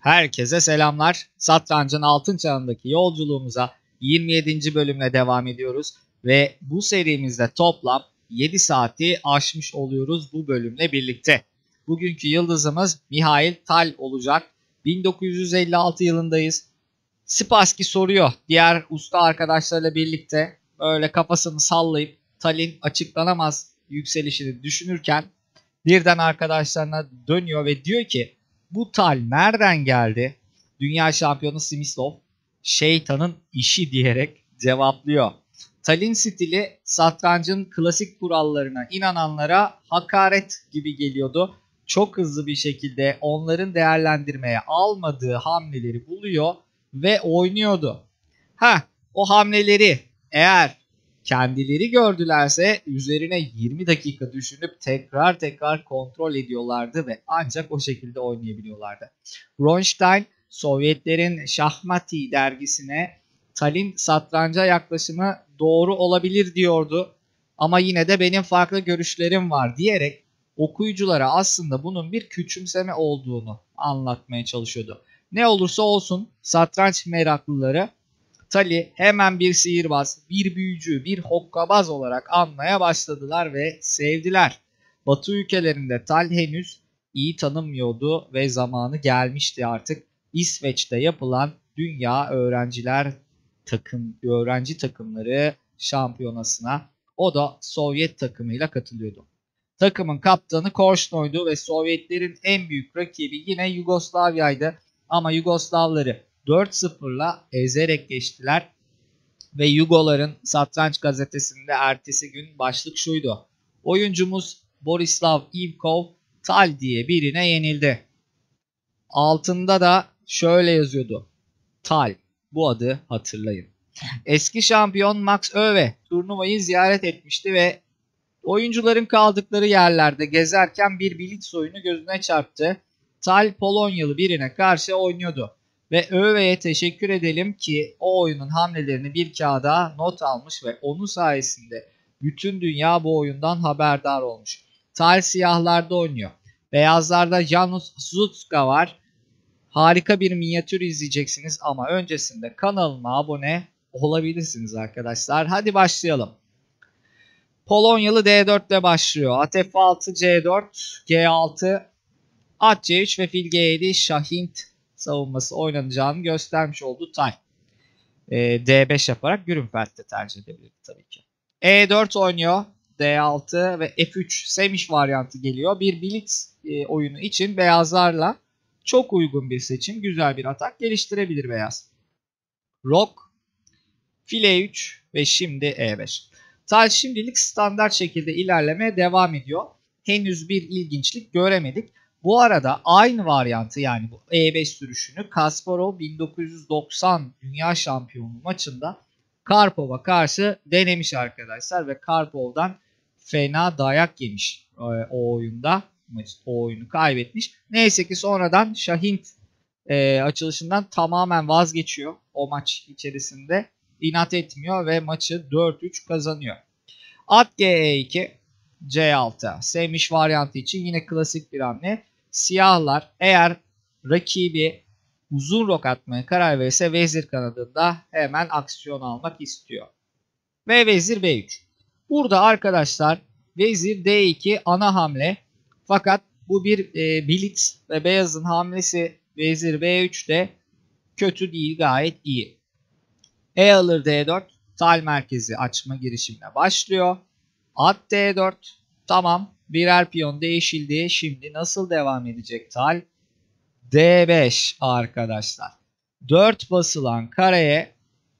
Herkese selamlar. Satrancın altın çağındaki yolculuğumuza 27. bölümle devam ediyoruz. Ve bu serimizde toplam 7 saati aşmış oluyoruz bu bölümle birlikte. Bugünkü yıldızımız Mihail Tal olacak. 1956 yılındayız. Spassky soruyor diğer usta arkadaşlarıyla birlikte böyle kafasını sallayıp Tal'in açıklanamaz yükselişini düşünürken birden arkadaşlarına dönüyor ve diyor ki bu Tal nereden geldi? Dünya şampiyonu Smyslov şeytanın işi diyerek cevaplıyor. Tal'in stili satrancın klasik kurallarına inananlara hakaret gibi geliyordu. Çok hızlı bir şekilde onların değerlendirmeye almadığı hamleleri buluyor ve oynuyordu. O hamleleri eğer kendileri gördülerse üzerine 20 dakika düşünüp tekrar kontrol ediyorlardı ve ancak o şekilde oynayabiliyorlardı. Bronstein, Sovyetlerin Şahmati dergisine Tal'in satranca yaklaşımı doğru olabilir diyordu ama yine de benim farklı görüşlerim var diyerek okuyuculara aslında bunun bir küçümseme olduğunu anlatmaya çalışıyordu. Ne olursa olsun satranç meraklıları Tal'i hemen bir sihirbaz, bir büyücü, bir hokkabaz olarak anmaya başladılar ve sevdiler. Batı ülkelerinde Tal henüz iyi tanınmıyordu ve zamanı gelmişti artık İsveç'te yapılan Dünya Öğrenci Takımları Şampiyonası'na o da Sovyet takımıyla katılıyordu. Takımın kaptanı Korşnoy'du ve Sovyetlerin en büyük rakibi yine Yugoslavya'ydı ama Yugoslavları 4-0'la ezerek geçtiler ve Yugoların Satranç gazetesinde ertesi gün başlık şuydu: oyuncumuz Borislav Ivkov Tal diye birine yenildi. Altında da şöyle yazıyordu: Tal, bu adı hatırlayın. Eski şampiyon Max Öve turnuvayı ziyaret etmişti ve oyuncuların kaldıkları yerlerde gezerken bir blitz oyunu gözüne çarptı. Tal Polonyalı birine karşı oynuyordu. Ve Öve'ye teşekkür edelim ki o oyunun hamlelerini bir kağıda not almış ve onun sayesinde bütün dünya bu oyundan haberdar olmuş. Tal siyahlarda oynuyor. Beyazlarda Janusz Zuzka var. Harika bir minyatür izleyeceksiniz ama öncesinde kanalıma abone olabilirsiniz arkadaşlar. Hadi başlayalım. Polonyalı D4 ile başlıyor. At F6, C4, G6, At C3 ve Fil G7 Şahint savunması oynanacağını göstermiş oldu Tal. D5 yaparak Grünfeld'de tercih edebilirdi tabii ki. E4 oynuyor. D6 ve F3 Semiş varyantı geliyor. Bir blitz oyunu için beyazlarla çok uygun bir seçim. Güzel bir atak geliştirebilir beyaz. Rok, Fil E3 ve şimdi E5. Tal şimdilik standart şekilde ilerlemeye devam ediyor. Henüz bir ilginçlik göremedik. Bu arada aynı varyantı, yani bu E5 sürüşünü Kasparov 1990 Dünya Şampiyonu maçında Karpov'a karşı denemiş arkadaşlar ve Karpov'dan fena dayak yemiş o oyunda. O oyunu kaybetmiş. Neyse ki sonradan Şahint açılışından tamamen vazgeçiyor o maç içerisinde. İnat etmiyor ve maçı 4-3 kazanıyor. At G2, C6. Sevmiş varyantı için yine klasik bir hamle. Siyahlar eğer rakibi uzun rok atmaya karar verirse vezir kanadında hemen aksiyon almak istiyor. Ve vezir B3. Burada arkadaşlar vezir D2 ana hamle. Fakat bu bir blitz ve beyazın hamlesi vezir B3 de kötü değil, gayet iyi. E alır D4. Tal merkezi açma girişimine başlıyor. At D4. Tamam. Birer piyon değişildi. Şimdi nasıl devam edecek Tal? D5 arkadaşlar. 4 basılan kareye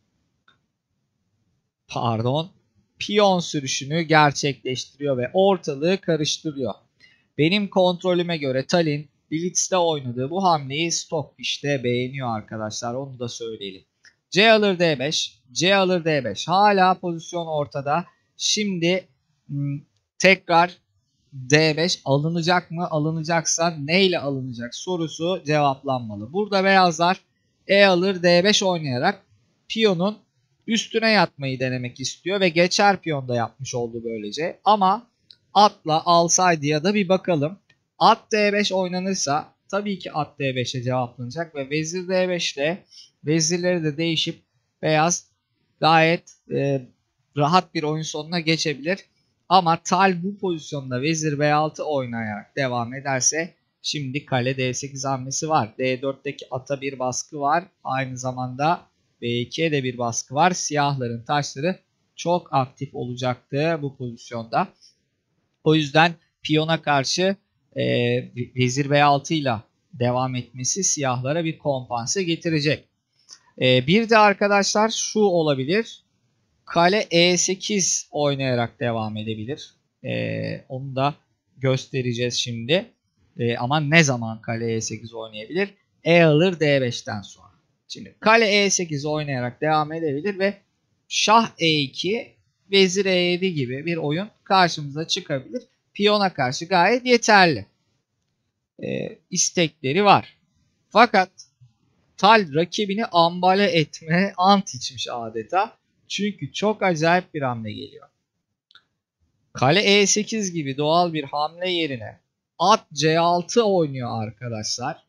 piyon sürüşünü gerçekleştiriyor ve ortalığı karıştırıyor. Benim kontrolüme göre Tal'in blitz'te oynadığı bu hamleyi Stockfish'te beğeniyor arkadaşlar. Onu da söyleyelim. C alır D5. C alır D5. Hala pozisyon ortada. Şimdi tekrar D5 alınacak mı? Alınacaksa neyle alınacak sorusu cevaplanmalı. Burada beyazlar E alır D5 oynayarak piyonun üstüne yatmayı denemek istiyor ve geçer piyon da yapmış oldu böylece. Ama atla alsaydı ya da bir bakalım. At D5 oynanırsa tabii ki at D5'e cevaplanacak ve vezir D5 ile vezirleri de değişip beyaz gayet rahat bir oyun sonuna geçebilir. Ama Tal bu pozisyonda vezir B6 oynayarak devam ederse şimdi kale D8 hamlesi var. D4'teki ata bir baskı var. Aynı zamanda B2'ye de bir baskı var. Siyahların taşları çok aktif olacaktı bu pozisyonda. O yüzden piyona karşı vezir B6 ile devam etmesi siyahlara bir kompanse getirecek. Bir de arkadaşlar şu olabilir. Kale E8 oynayarak devam edebilir. Onu da göstereceğiz şimdi. Ama ne zaman kale E8 oynayabilir? E alır D5'ten sonra. Şimdi kale E8 oynayarak devam edebilir ve şah E2, vezir E7 gibi bir oyun karşımıza çıkabilir. Piyona karşı gayet yeterli. İstekleri var. Fakat Tal rakibini ambale etme ant içmiş adeta. Çünkü çok acayip bir hamle geliyor. Kale E8 gibi doğal bir hamle yerine at C6 oynuyor arkadaşlar.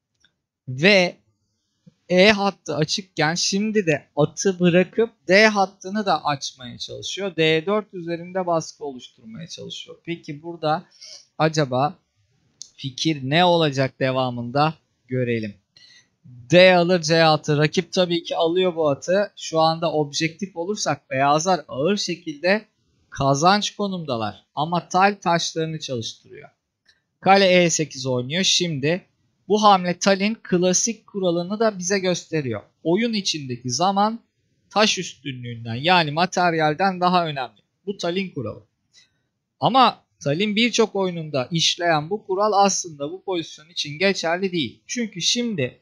Ve E hattı açıkken şimdi de atı bırakıp D hattını da açmaya çalışıyor. D4 üzerinde baskı oluşturmaya çalışıyor. Peki burada acaba fikir ne olacak devamında görelim. D alır C6. Rakip tabii ki alıyor bu atı. Şu anda objektif olursak beyazlar ağır şekilde kazanç konumdalar. Ama Tal taşlarını çalıştırıyor. Kale E8 oynuyor. Şimdi bu hamle Tal'in klasik kuralını da bize gösteriyor. Oyun içindeki zaman taş üstünlüğünden yani materyalden daha önemli. Bu Tal'in kuralı. Ama Tal'in birçok oyununda işleyen bu kural aslında bu pozisyon için geçerli değil. Çünkü şimdi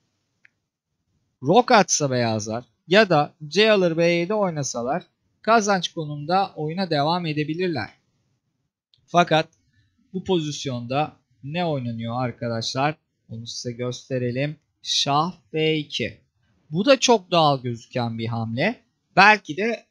rok atsa beyazlar ya da C alır B7 oynasalar kazanç konumda oyuna devam edebilirler. Fakat bu pozisyonda ne oynanıyor arkadaşlar? Onu size gösterelim. Şah B2. Bu da çok doğal gözüken bir hamle. Belki de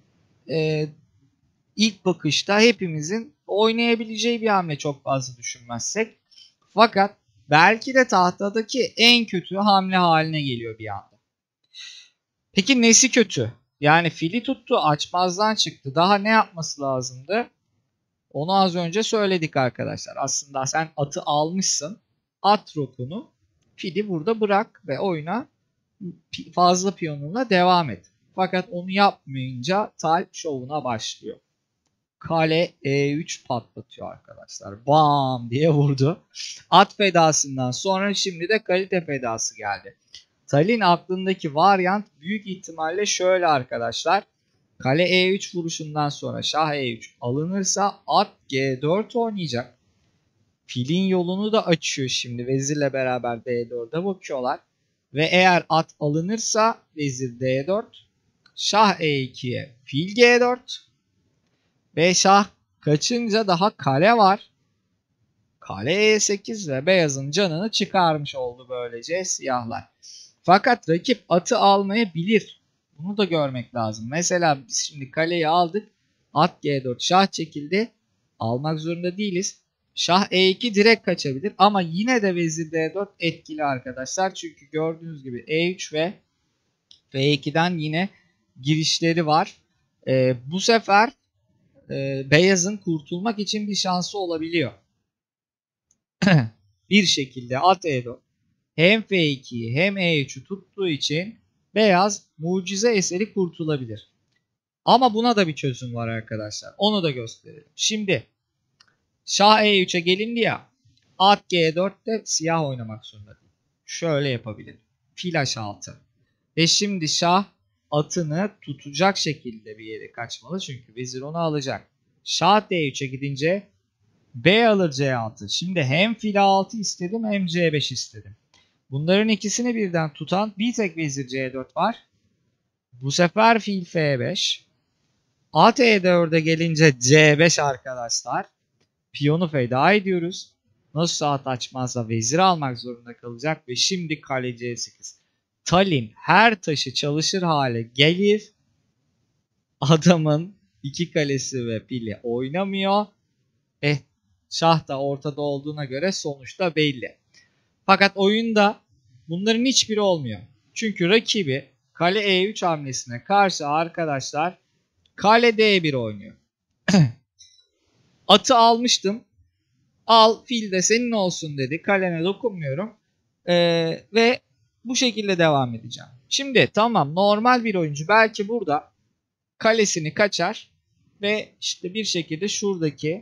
ilk bakışta hepimizin oynayabileceği bir hamle çok fazla düşünmezsek. Fakat belki de tahtadaki en kötü hamle haline geliyor bir anda. Peki nesi kötü? Yani fili tuttu, açmazdan çıktı. Daha ne yapması lazımdı? Onu az önce söyledik arkadaşlar. Aslında sen atı almışsın. At rokunu, fili burada bırak ve oyuna fazla piyonunla devam et. Fakat onu yapmayınca Tal şovuna başlıyor. Kale E3 patlatıyor arkadaşlar. Bam diye vurdu. At fedasından sonra şimdi de kalite fedası geldi. Tal'in aklındaki varyant büyük ihtimalle şöyle arkadaşlar. Kale E3 vuruşundan sonra şah E3 alınırsa at G4 oynayacak. Filin yolunu da açıyor şimdi. Vezirle beraber D4'e bakıyorlar. Ve eğer at alınırsa vezir D4, şah E2'ye fil G4 ve şah kaçınca daha kale var. Kale E8 ve beyazın canını çıkarmış oldu böylece siyahlar. Fakat rakip atı almayabilir. Bunu da görmek lazım. Mesela biz şimdi kaleyi aldık. At G4 şah çekildi. Almak zorunda değiliz. Şah E2 direkt kaçabilir. Ama yine de vezir D4 etkili arkadaşlar. Çünkü gördüğünüz gibi E3 ve F2'den yine girişleri var. Bu sefer beyazın kurtulmak için bir şansı olabiliyor. Bir şekilde at E4 hem F2'yi hem E3'ü tuttuğu için beyaz mucize eseri kurtulabilir. Ama buna da bir çözüm var arkadaşlar. Onu da gösterelim. Şimdi şah E3'e gelindi ya. At G4'te siyah oynamak zorunda değil. Şöyle yapabilir. Fil H6. Ve şimdi şah atını tutacak şekilde bir yere kaçmalı. Çünkü vezir onu alacak. Şah D3'e gidince B alır C6. Şimdi hem fil A6 istedim hem C5 istedim. Bunların ikisini birden tutan bir tek vezir C4 var. Bu sefer fil F5. At E4'e gelince C5 arkadaşlar. Piyonu feda ediyoruz. Nasıl at açmazsa vezir almak zorunda kalacak. Ve şimdi kale C8. Tal'in her taşı çalışır hale gelir. Adamın iki kalesi ve fili oynamıyor. Şah da ortada olduğuna göre sonuçta belli. Fakat oyunda bunların hiçbiri olmuyor. Çünkü rakibi kale E3 hamlesine karşı arkadaşlar kale D1 oynuyor. Atı almıştım. Al, fil de senin olsun dedi. Kalene dokunmuyorum. Ve bu şekilde devam edeceğim. Şimdi tamam, normal bir oyuncu belki burada kalesini kaçar ve işte bir şekilde şuradaki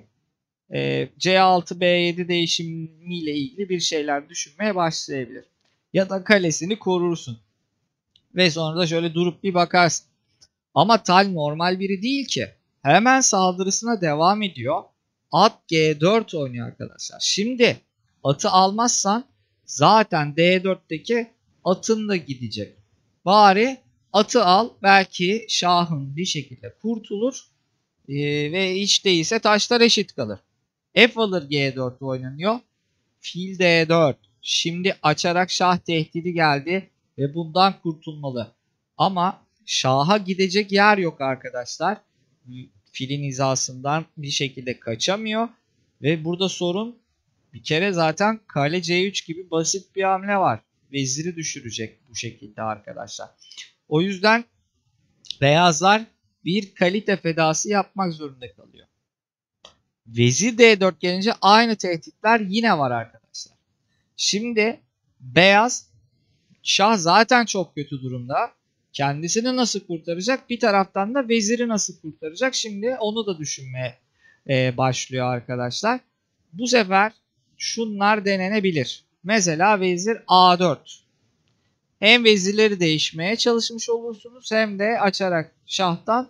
C6 B7 değişimiyle ilgili bir şeyler düşünmeye başlayabilir. Ya da kalesini korursun. Ve sonra da şöyle durup bir bakarsın. Ama Tal normal biri değil ki. Hemen saldırısına devam ediyor. At G4 oynuyor arkadaşlar. Şimdi atı almazsan zaten D4'teki atın da gidecek. Bari atı al, belki şahın bir şekilde kurtulur ve hiç değilse taşlar eşit kalır. F alır G4 oynanıyor. Fil D4. Şimdi açarak şah tehdidi geldi ve bundan kurtulmalı. Ama şaha gidecek yer yok arkadaşlar. Filin hizasından bir şekilde kaçamıyor. Ve burada sorun, bir kere zaten kale C3 gibi basit bir hamle var. Veziri düşürecek bu şekilde arkadaşlar. O yüzden beyazlar bir kalite fedası yapmak zorunda kalıyor. Vezir D4 gelince aynı tehditler yine var arkadaşlar. Şimdi beyaz, şah zaten çok kötü durumda. Kendisini nasıl kurtaracak? Bir taraftan da veziri nasıl kurtaracak? Şimdi onu da düşünmeye başlıyor arkadaşlar. Bu sefer şunlar denenebilir. Mesela vezir A4. Hem vezirleri değişmeye çalışmış olursunuz hem de açarak şahtan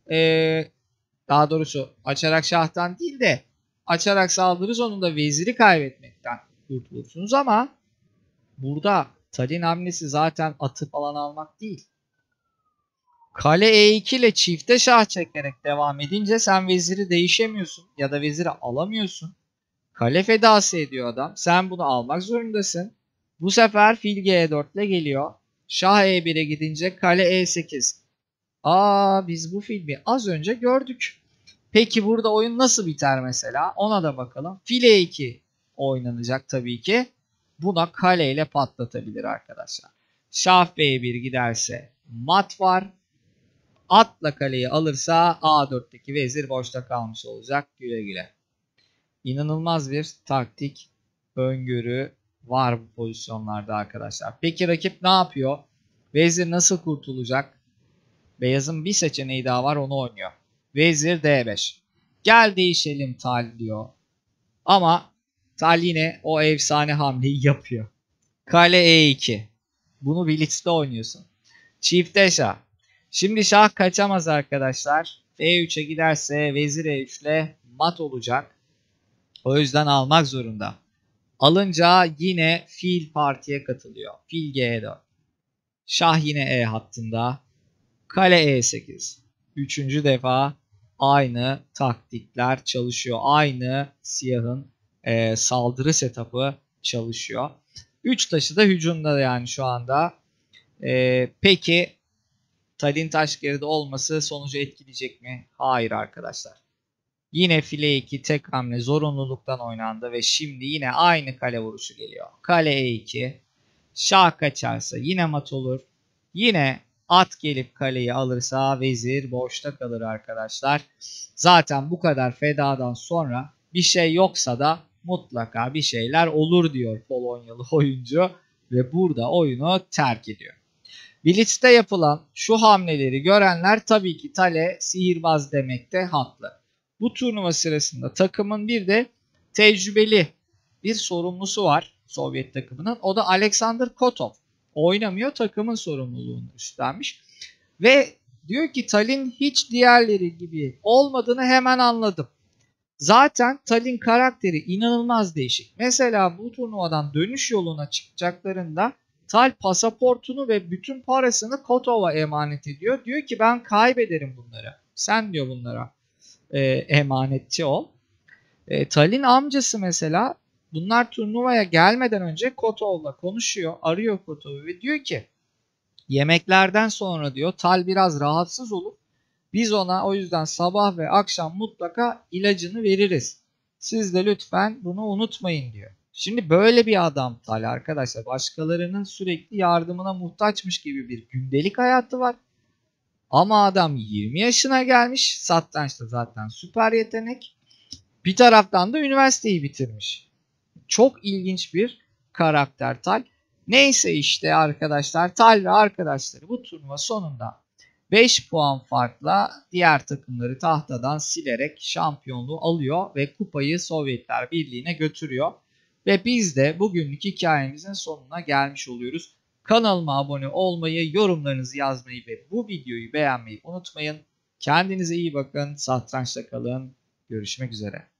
daha doğrusu açarak şahtan değil de açarak saldırı sonunda veziri kaybetmekten kurtulursunuz ama burada Tal'in hamlesi zaten atı falan almak değil. Kale E2 ile çifte şah çekerek devam edince sen veziri değişemiyorsun ya da veziri alamıyorsun. Kale fedası ediyor adam. Sen bunu almak zorundasın. Bu sefer fil G4 ile geliyor. Şah E1'e gidince kale E8. Biz bu filmi az önce gördük. Peki burada oyun nasıl biter mesela? Ona da bakalım. Fil E2 oynanacak tabii ki. Buna kaleyle patlatabilir arkadaşlar. Şah B1 giderse mat var. Atla kaleyi alırsa A4'teki vezir boşta kalmış olacak. Güle güle. İnanılmaz bir taktik, öngörü var bu pozisyonlarda arkadaşlar. Peki rakip ne yapıyor? Vezir nasıl kurtulacak? Beyazın bir seçeneği daha var, onu oynuyor. Vezir D5. Gel değişelim Tal diyor. Ama Tal yine o efsane hamleyi yapıyor. Kale E2. Bunu Blitz'te oynuyorsun. Çifte şah. Şimdi şah kaçamaz arkadaşlar. E3'e giderse vezir E3 ile mat olacak. O yüzden almak zorunda. Alınca yine fil partiye katılıyor. Fil G4. Şah yine E hattında. Kale E8. Üçüncü defa aynı taktikler çalışıyor. Aynı siyahın saldırı setup'ı çalışıyor. 3 taşı da hücumda yani şu anda. Peki Tal'in taş geride olması sonucu etkileyecek mi? Hayır arkadaşlar. Yine file 2 tek hamle zorunluluktan oynandı ve şimdi yine aynı kale vuruşu geliyor. Kale E2. Şah kaçarsa yine mat olur. Yine at gelip kaleyi alırsa vezir boşta kalır arkadaşlar. Zaten bu kadar fedadan sonra bir şey yoksa da mutlaka bir şeyler olur diyor Polonyalı oyuncu ve burada oyunu terk ediyor. Blitz'te yapılan şu hamleleri görenler tabii ki Tal'e sihirbaz demekte haklı. Bu turnuva sırasında takımın bir de tecrübeli bir sorumlusu var Sovyet takımının. O da Alexander Kotov. Oynamıyor, takımın sorumluluğunu üstlenmiş. Ve diyor ki Tal'in hiç diğerleri gibi olmadığını hemen anladım. Zaten Tal'in karakteri inanılmaz değişik. Mesela bu turnuvadan dönüş yoluna çıkacaklarında Tal pasaportunu ve bütün parasını Kotov'a emanet ediyor. Diyor ki ben kaybederim bunları. Sen diyor bunlara emanetçi ol. Tal'in amcası mesela bunlar turnuvaya gelmeden önce Kotov'la konuşuyor. Arıyor Kotov'u ve diyor ki yemeklerden sonra diyor Tal biraz rahatsız olur. Biz ona o yüzden sabah ve akşam mutlaka ilacını veririz. Siz de lütfen bunu unutmayın diyor. Şimdi böyle bir adam Tal arkadaşlar. Başkalarının sürekli yardımına muhtaçmış gibi bir gündelik hayatı var. Ama adam 20 yaşına gelmiş. Satrançta zaten süper yetenek. Bir taraftan da üniversiteyi bitirmiş. Çok ilginç bir karakter Tal. Neyse işte arkadaşlar, Tal ve arkadaşları bu turnuva sonunda 5 puan farkla diğer takımları tahtadan silerek şampiyonluğu alıyor ve kupayı Sovyetler Birliği'ne götürüyor. Ve biz de bugünlük hikayemizin sonuna gelmiş oluyoruz. Kanalıma abone olmayı, yorumlarınızı yazmayı ve bu videoyu beğenmeyi unutmayın. Kendinize iyi bakın, satrançta kalın. Görüşmek üzere.